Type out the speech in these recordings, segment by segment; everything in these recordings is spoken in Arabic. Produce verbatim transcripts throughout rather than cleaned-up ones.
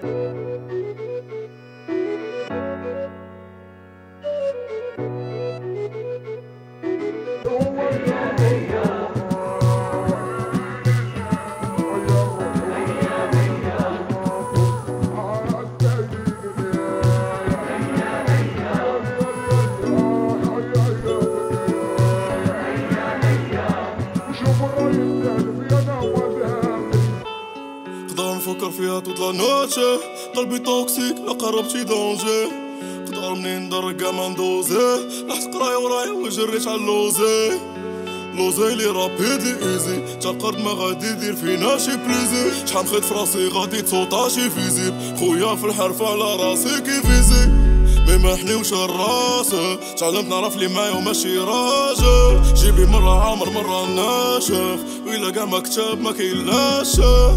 نفكر فيها توت لا نوتشي قلبي توكسيك لا قربتي دونجي قدر منين ندرك ما ندوزي لحت قرايا ورايا وجريت على اللوزي لوزي لي رابيد لي ايزي تا القرد ما غادي يدير فينا شي بليزي شحال نخيط فراسي غادي تصوتا شي فيزيب خويا في الحرف على راسي كيفيزي مي ما حليوش الراس تعلمت نعرف لي معايا وماشي راجل جيبي مرة عامر مرة ناشف وإلا كاع ما كتاب ما كيلاش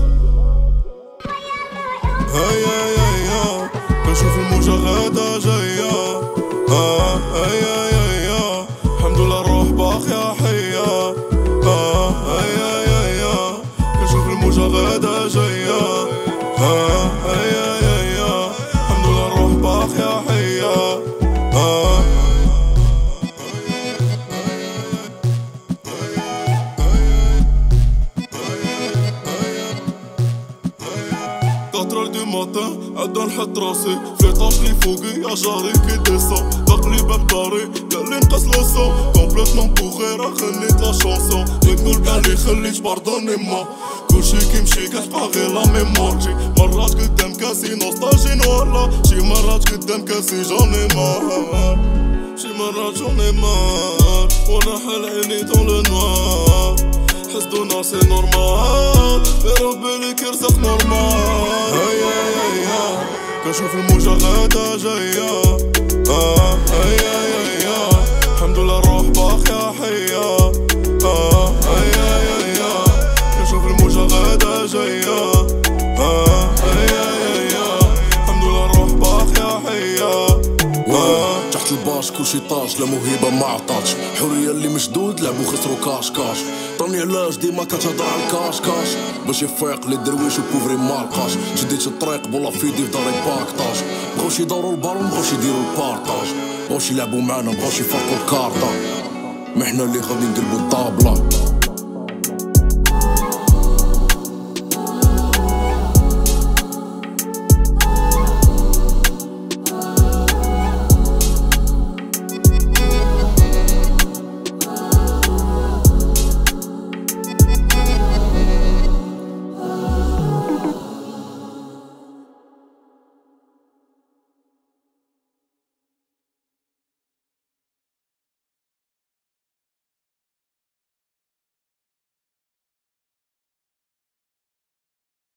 هيا هيا كنشوف الموجة غادا جاية ها هيا هيا الحمد لله الروح باقية حية ها هيا هيا كنشوف الموجة غادا جاية ها هيا هيا الحمد لله الروح باقية حية ها quatre heures du matin عدا نحط راسي في طاش لي فوقي يا جاري كي ديسا دق لي باب داري قال لي نقص لو كومبليتمون بوغي راه خليت لا شونسون بغيت نقول كاع لي خليت باردوني ما كلشي كيمشي كتبقى غير لا ميموار شي مرات قدام كاسي نوستالجي نورلا شي مرات قدام كاسي جوني مار شي مرات جوني مار وانا حال عيني دون لو نوار حسدونا سي نورمال ربي لي كيرزق نورمال هيا هيا كنشوف الموجة غادا جاية اه هيا هيا الحمد لله الروح باقية حية اه هيا هيا كنشوف الموجة غادا جاية اه هيا هيا الحمد لله الروح باقية حية اه تحت الباش كلشي طاش لا موهبة ما عطاتش حرية اللي مشدود لعبو خسرو كاش كاش طني علاش ديما كتهضر على الكاش كاش باش يفيق لي درويش وكوفري مالقاش شديت الطريق بولا فيدي في داري باكطاج بغاوش يدورو البالون مبغاوش يديرو البارطاج بغاوش يلعبو معانا مبغاوش يفرقو الكارطة ما حنا اللي غادي نقلبو الطابلة